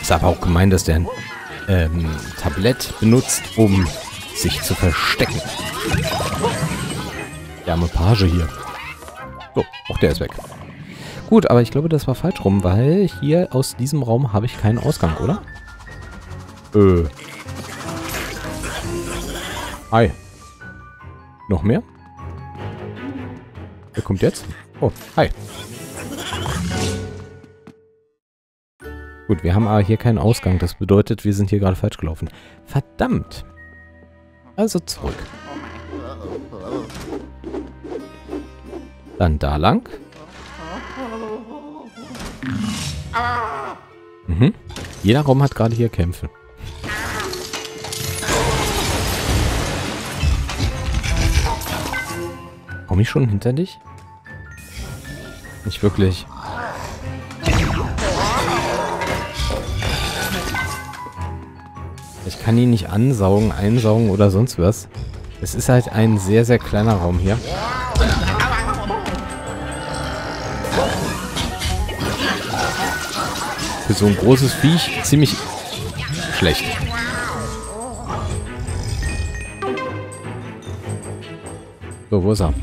Ist aber auch gemein, dass der ein Tablett benutzt, um sich zu verstecken. Der arme Page hier. So, auch der ist weg. Gut, aber ich glaube, das war falsch rum, weil hier aus diesem Raum habe ich keinen Ausgang, oder? Hi. Noch mehr? Wer kommt jetzt? Oh, hi. Gut, wir haben aber hier keinen Ausgang. Das bedeutet, wir sind hier gerade falsch gelaufen. Verdammt. Also zurück. Dann da lang. Mhm. Jeder Raum hat gerade hier Kämpfe. Komme ich schon hinter dich? Nicht wirklich. Ich kann ihn nicht ansaugen, einsaugen oder sonst was. Es ist halt ein sehr, sehr kleiner Raum hier. Für so ein großes Viech ziemlich schlecht. So, wo ist er?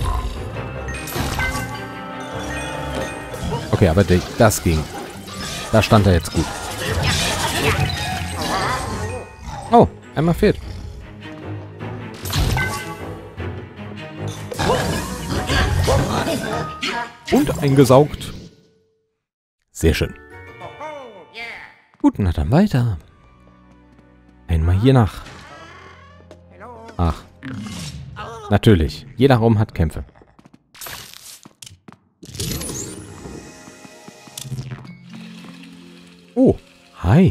Okay, aber das ging. Da stand er jetzt gut. Oh, einmal fehlt. Und eingesaugt. Sehr schön. Gut, na dann weiter. Einmal hier nach. Ach. Natürlich. Jeder Raum hat Kämpfe. Oh, hi.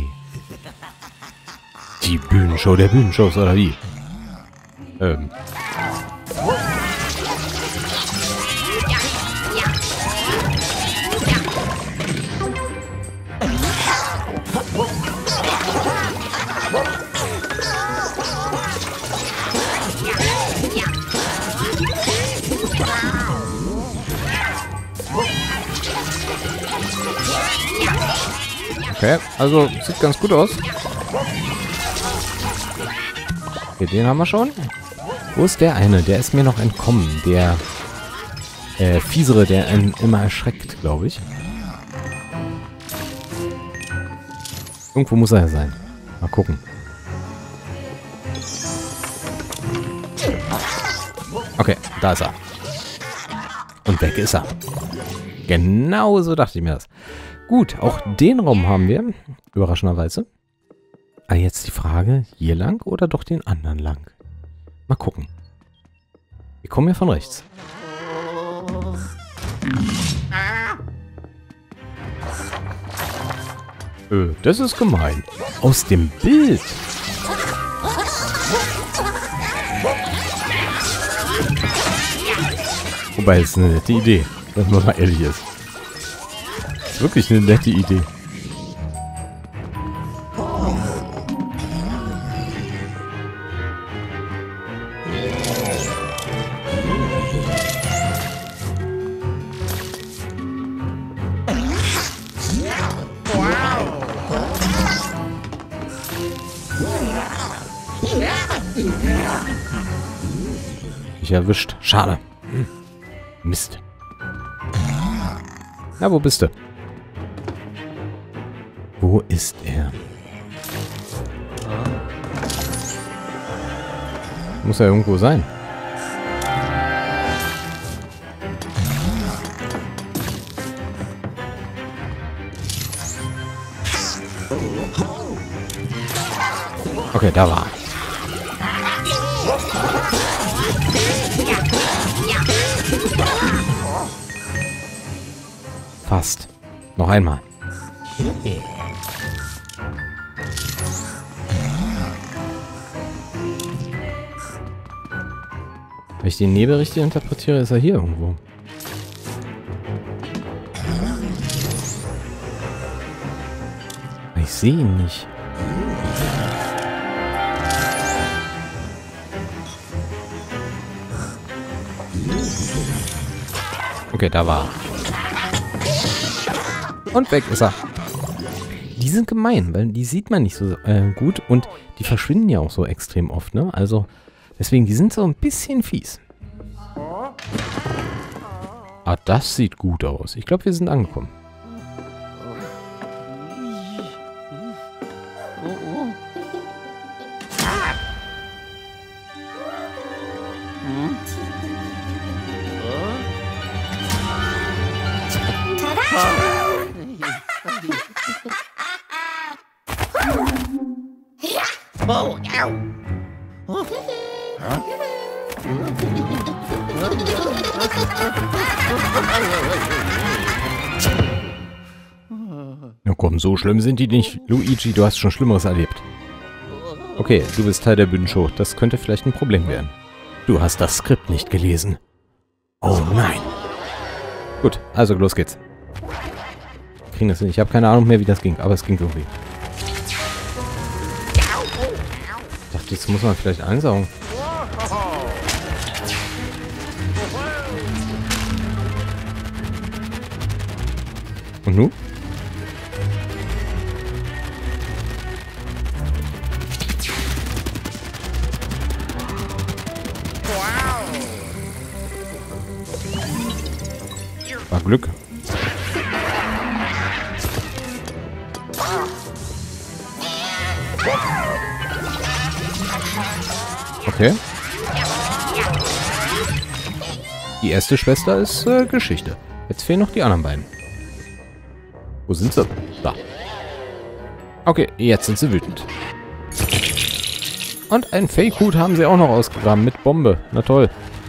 Die Bühnenshow der Bühnenshows, oder wie? Okay, also sieht ganz gut aus. Okay, den haben wir schon. Wo ist der eine? Der ist mir noch entkommen. Der Fiesere, der einen immer erschreckt, glaube ich. Irgendwo muss er ja sein. Mal gucken. Okay, da ist er. Und weg ist er. Genau so dachte ich mir das. Gut, auch den Raum haben wir. Überraschenderweise. Aber jetzt die Frage, hier lang oder doch den anderen lang? Mal gucken. Wir kommen ja von rechts. Das ist gemein. Aus dem Bild. Wobei, es ist eine nette Idee, wenn man mal ehrlich ist. Das ist wirklich eine nette Idee. Ich erwischt. Schade. Mist. Na, wo bist du? Wo ist er? Muss er irgendwo sein. Okay, da war er. Fast. Noch einmal. Wenn ich den Nebel richtig interpretiere, ist er hier irgendwo. Ich sehe ihn nicht. Okay, da war er. Und weg ist er. die sind gemein, weil die sieht man nicht so gut und die verschwinden ja auch so extrem oft, ne? Also, deswegen, die sind so ein bisschen fies. Ah, das sieht gut aus. Ich glaube, wir sind angekommen. Oh, ow. Na komm, so schlimm sind die nicht. Luigi, du hast schon Schlimmeres erlebt. Okay, du bist Teil der Bühnenshow. Das könnte vielleicht ein Problem werden. Du hast das Skript nicht gelesen. Oh nein. Gut, also los geht's. Kriegen das hin. Ich habe keine Ahnung mehr, wie das ging, aber es ging irgendwie. Ich dachte, jetzt muss man vielleicht einsaugen. Und nun? War Glück. Okay. Die erste Schwester ist Geschichte. Jetzt fehlen noch die anderen beiden. Wo sind sie? Da. Okay, jetzt sind sie wütend. Und einen Fake-Hut haben sie auch noch ausgegraben mit Bombe. Na toll.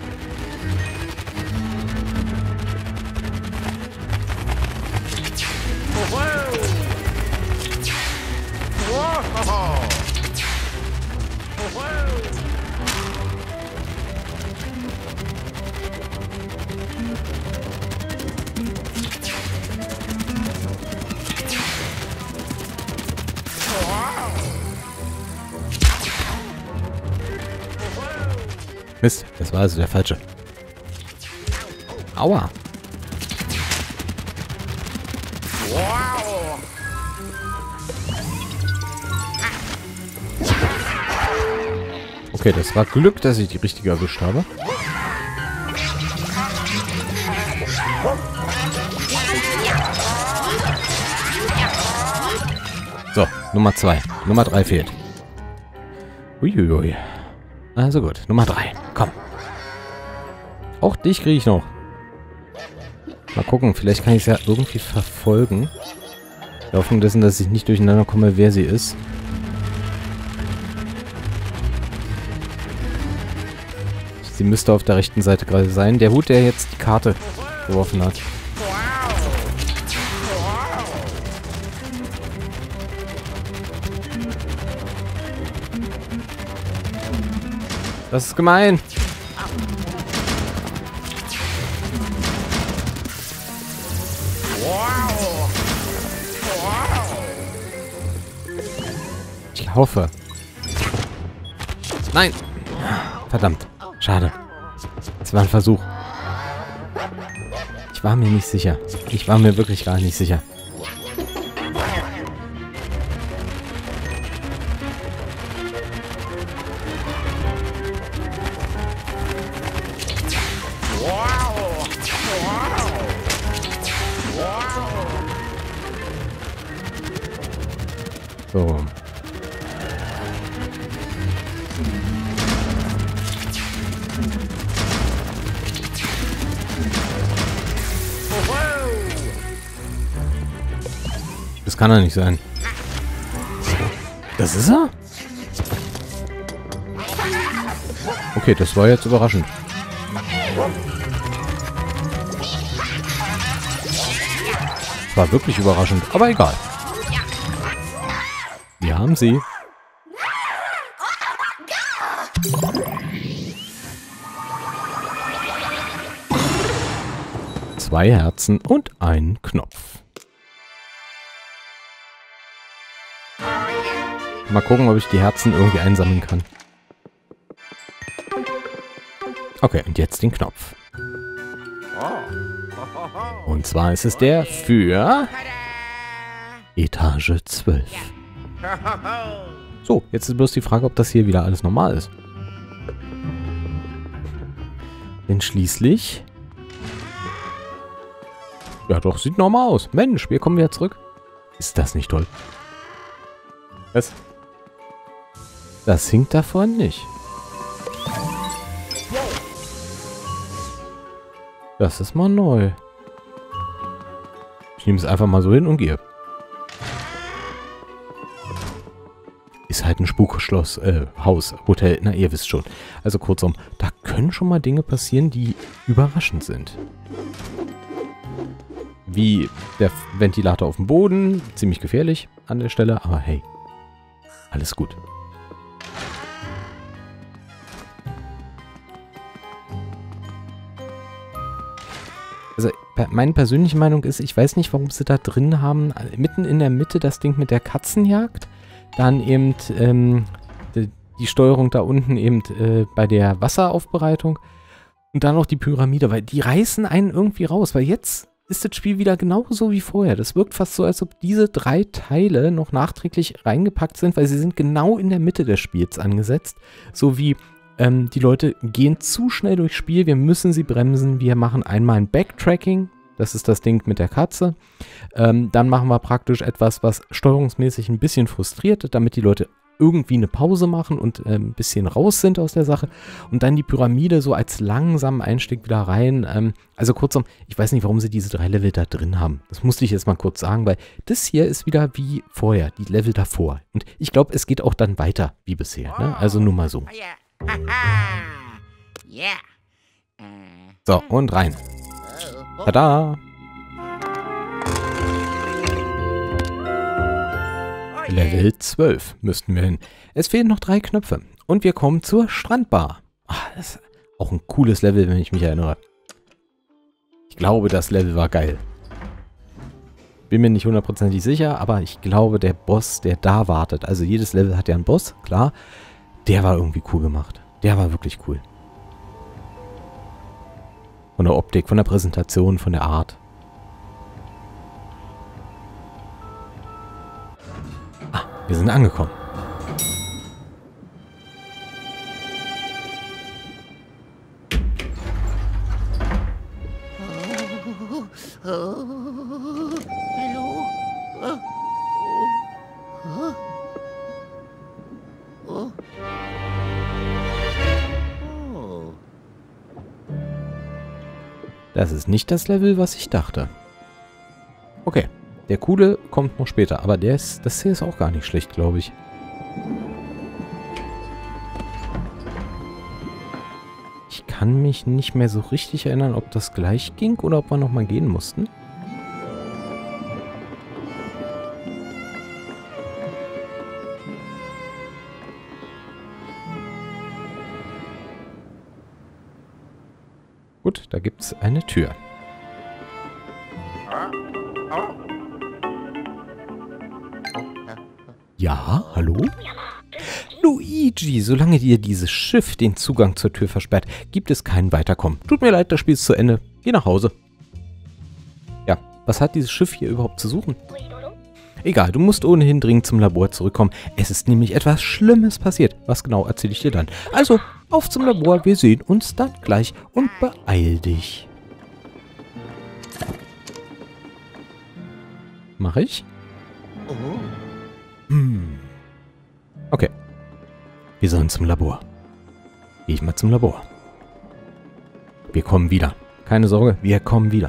Mist, das war also der falsche. Aua. Okay, das war Glück, dass ich die richtige erwischt habe. So, Nummer 2. Nummer 3 fehlt. Uiuiui. Also gut, Nummer 3. Komm. Auch dich kriege ich noch. Mal gucken, vielleicht kann ich es ja irgendwie verfolgen. In der Hoffnung dessen, dass ich nicht durcheinander komme, wer sie ist. Sie müsste auf der rechten Seite gerade sein. Der Hut, der jetzt die Karte geworfen hat. Das ist gemein. Ich hoffe. Nein. Verdammt. Schade. Es war ein Versuch. Ich war mir nicht sicher. Ich war mir wirklich gar nicht sicher. So. Das kann er nicht sein. Das ist er? Okay, das war jetzt überraschend. War wirklich überraschend, aber egal. Wir haben sie. Zwei Herzen und einen Knopf. Mal gucken, ob ich die Herzen irgendwie einsammeln kann. Okay, und jetzt den Knopf. Und zwar ist es der für Etage 12. So, jetzt ist bloß die Frage, ob das hier wieder alles normal ist. Denn schließlich... Ja doch, sieht normal aus. Mensch, wir kommen wieder zurück. Ist das nicht toll? Was? Das hinkt davon nicht. Das ist mal neu. Ich nehme es einfach mal so hin und gehe. Ist halt ein Spukschloss, Haus, Hotel, na ihr wisst schon. Also kurzum, da können schon mal Dinge passieren, die überraschend sind. Wie der Ventilator auf dem Boden, ziemlich gefährlich an der Stelle, aber hey, alles gut. Also meine persönliche Meinung ist, ich weiß nicht, warum sie da drin haben, mitten in der Mitte das Ding mit der Katzenjagd, dann eben die Steuerung da unten eben bei der Wasseraufbereitung und dann noch die Pyramide, weil die reißen einen irgendwie raus, weil jetzt ist das Spiel wieder genauso wie vorher. Das wirkt fast so, als ob diese 3 Teile noch nachträglich reingepackt sind, weil sie sind genau in der Mitte des Spiels angesetzt, so wie die Leute gehen zu schnell durchs Spiel, wir müssen sie bremsen, wir machen einmal ein Backtracking, das ist das Ding mit der Katze, dann machen wir praktisch etwas, was steuerungsmäßig ein bisschen frustriert, damit die Leute irgendwie eine Pause machen und ein bisschen raus sind aus der Sache und dann die Pyramide so als langsamen Einstieg wieder rein, also kurzum, ich weiß nicht, warum sie diese 3 Level da drin haben, das musste ich jetzt mal kurz sagen, weil das hier ist wieder wie vorher, die Level davor und ich glaube, es geht auch dann weiter wie bisher, ne? Also nur mal so. So, und rein. Tada! Level 12 müssten wir hin. Es fehlen noch 3 Knöpfe. Und wir kommen zur Strandbar. Ach, das ist auch ein cooles Level, wenn ich mich erinnere. Ich glaube, das Level war geil. Bin mir nicht hundertprozentig sicher, aber ich glaube, der Boss, der da wartet, also jedes Level hat ja einen Boss, klar, der war irgendwie cool gemacht. Der war wirklich cool. Von der Optik, von der Präsentation, von der Art. Ah, wir sind angekommen. Das ist nicht das Level, was ich dachte. Okay, der coole kommt noch später, aber das hier ist auch gar nicht schlecht, glaube ich. Ich kann mich nicht mehr so richtig erinnern, ob das gleich ging oder ob wir nochmal gehen mussten. Gut, da gibt es eine Tür. Ja, hallo? Luigi, solange dir dieses Schiff den Zugang zur Tür versperrt, gibt es kein Weiterkommen. Tut mir leid, das Spiel ist zu Ende. Geh nach Hause. Ja, was hat dieses Schiff hier überhaupt zu suchen? Egal, du musst ohnehin dringend zum Labor zurückkommen. Es ist nämlich etwas Schlimmes passiert. Was genau, erzähle ich dir dann. Also, auf zum Labor, wir sehen uns dann gleich und beeil dich. Mach ich? Okay. Wir sollen zum Labor. Gehe ich mal zum Labor. Wir kommen wieder. Keine Sorge, wir kommen wieder.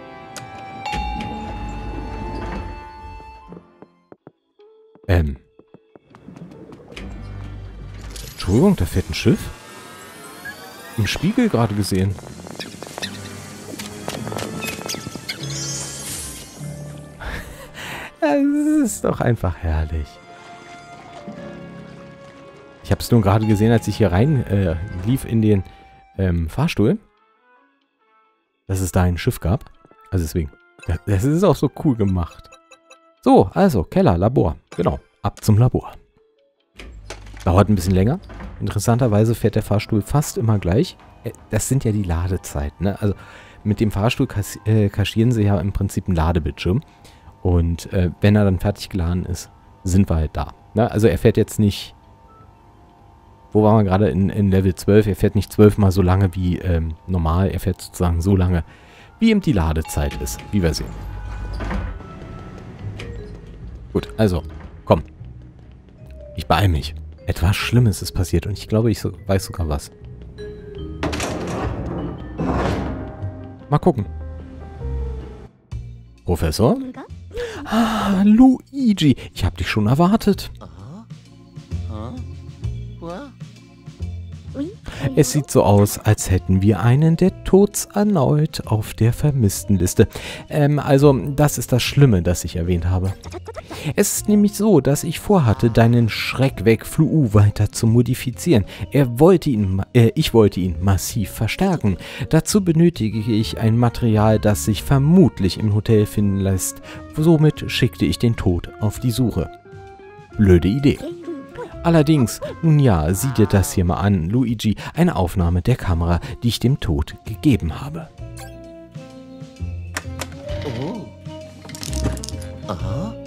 Entschuldigung, da fährt ein Schiff? Im Spiegel gerade gesehen. Das ist doch einfach herrlich. Ich habe es nur gerade gesehen, als ich hier rein lief in den Fahrstuhl, dass es da ein Schiff gab. Also deswegen. Das ist auch so cool gemacht. So, also Keller, Labor. Genau, ab zum Labor. Dauert ein bisschen länger. Interessanterweise fährt der Fahrstuhl fast immer gleich. Das sind ja die Ladezeiten, ne? Also mit dem Fahrstuhl kaschieren sie ja im Prinzip einen Ladebildschirm. Und wenn er dann fertig geladen ist, sind wir halt da. Ne? Also er fährt jetzt nicht... Wo waren wir gerade? In Level 12. Er fährt nicht 12 mal so lange wie normal. Er fährt sozusagen so lange, wie ihm die Ladezeit ist. Wie wir sehen. Gut, also, komm. Ich beeile mich. Etwas Schlimmes ist passiert und ich glaube, ich weiß sogar was. Mal gucken. Professor? Ah, Luigi. Ich habe dich schon erwartet. Es sieht so aus, als hätten wir einen der Tods erneut auf der Vermisstenliste. Also, das ist das Schlimme, das ich erwähnt habe. Es ist nämlich so, dass ich vorhatte, deinen Schreckweg Flu weiter zu modifizieren. Ich wollte ihn massiv verstärken. Dazu benötige ich ein Material, das sich vermutlich im Hotel finden lässt. Somit schickte ich den Tod auf die Suche. Blöde Idee. Allerdings, nun ja, sieh dir das hier mal an, Luigi, eine Aufnahme der Kamera, die ich dem Tod gegeben habe. Oh. Aha.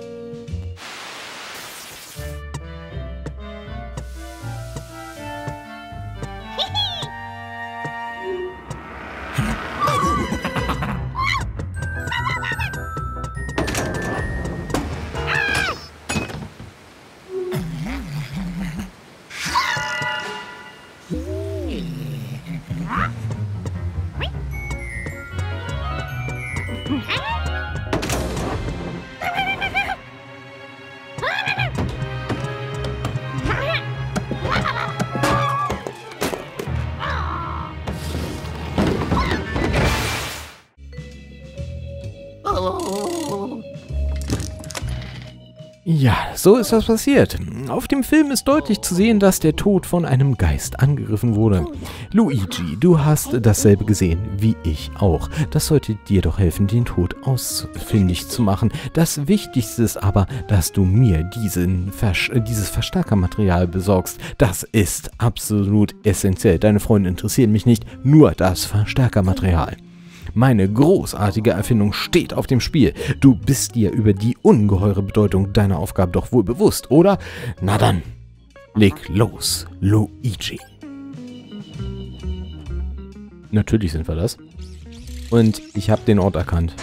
Ja, so ist das passiert. Auf dem Film ist deutlich zu sehen, dass der Tod von einem Geist angegriffen wurde. Luigi, du hast dasselbe gesehen, wie ich auch. Das sollte dir doch helfen, den Tod ausfindig zu machen. Das Wichtigste ist aber, dass du mir dieses Verstärkermaterial besorgst. Das ist absolut essentiell. Deine Freunde interessieren mich nicht, nur das Verstärkermaterial. Meine großartige Erfindung steht auf dem Spiel. Du bist dir über die ungeheure Bedeutung deiner Aufgabe doch wohl bewusst, oder? Na dann, leg los, Luigi. Natürlich sind wir das. Und ich habe den Ort erkannt.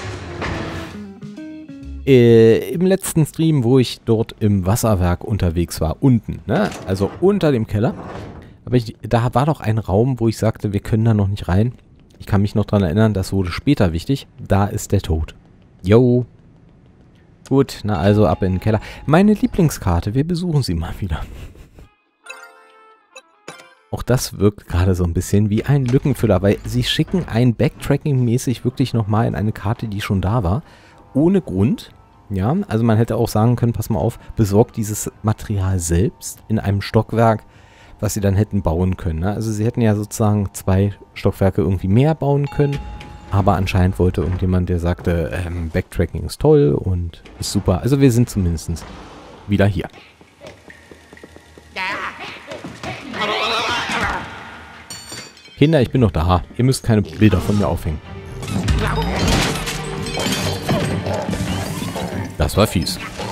Im letzten Stream, wo ich dort im Wasserwerk unterwegs war, unten, ne? Also unter dem Keller. Aber da war doch ein Raum, wo ich sagte, wir können da noch nicht rein. Ich kann mich noch daran erinnern, das wurde später wichtig. Da ist der Tod. Yo. Gut, na also ab in den Keller. Meine Lieblingskarte, wir besuchen sie mal wieder. Auch das wirkt gerade so ein bisschen wie ein Lückenfüller, weil sie schicken ein Backtracking-mäßig wirklich nochmal in eine Karte, die schon da war. Ohne Grund. Ja, also man hätte auch sagen können, pass mal auf, besorgt dieses Material selbst in einem Stockwerk, was sie dann hätten bauen können. Ne? Also sie hätten ja sozusagen 2 Stockwerke irgendwie mehr bauen können, aber anscheinend wollte irgendjemand, der sagte, Backtracking ist toll und ist super. Also wir sind zumindest wieder hier. Kinder, ich bin noch da. Ihr müsst keine Bilder von mir aufhängen. Das war fies.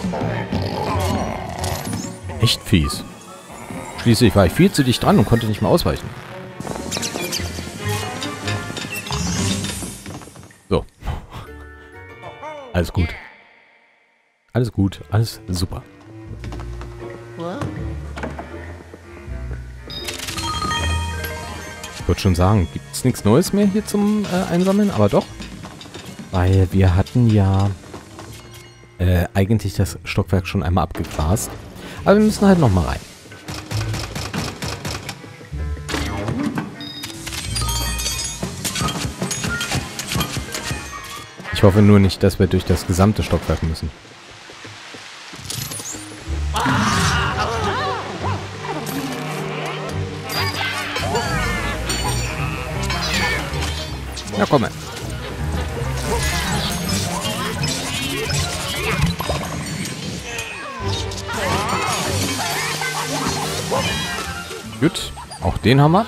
Echt fies. Schließlich war ich viel zu dicht dran und konnte nicht mehr ausweichen. So. Alles gut. Alles gut. Alles super. Ich würde schon sagen, gibt es nichts Neues mehr hier zum Einsammeln, aber doch. Weil wir hatten ja eigentlich das Stockwerk schon einmal abgegrast. Aber wir müssen halt nochmal rein. Ich hoffe nur nicht, dass wir durch das gesamte Stockwerk müssen. Na komm mal. Gut, auch den haben wir.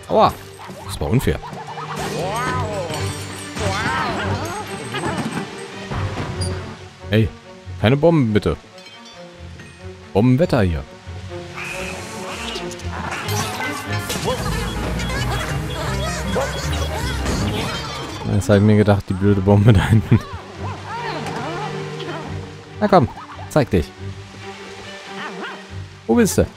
Aua. Das war unfair. Hey, keine Bomben bitte. Bombenwetter hier. Jetzt habe ich mir gedacht, die blöde Bombe da hinten. Na komm, zeig dich. Wo bist du?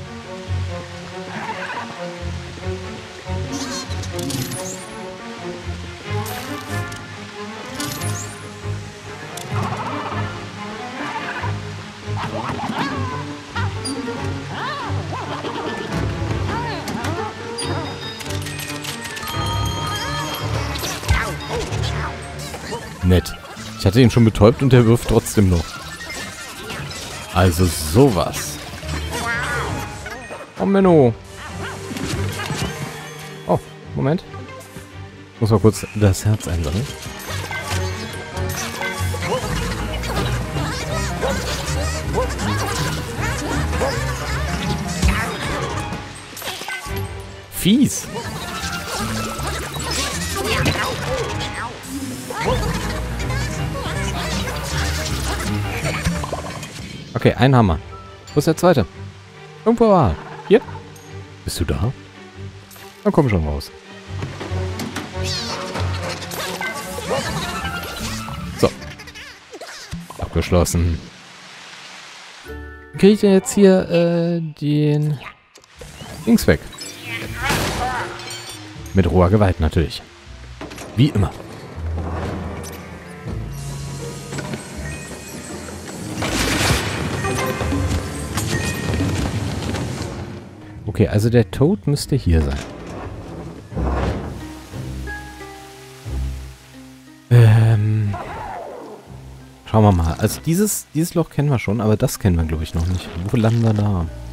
Nett. Ich hatte ihn schon betäubt und er wirft trotzdem noch. Also sowas. Oh, Menno. Oh, Moment. Muss mal kurz das Herz einsammeln. Fies. Okay, ein Hammer. Wo ist der zweite? Irgendwo war er. Hier? Bist du da? Dann komm schon raus. So. Abgeschlossen. Kriege ich denn jetzt hier den Dings weg? Mit roher Gewalt natürlich. Wie immer. Okay, also der Toad müsste hier sein. Schauen wir mal. Also dieses Loch kennen wir schon, aber das kennen wir, glaube ich, noch nicht. Wo landen wir da?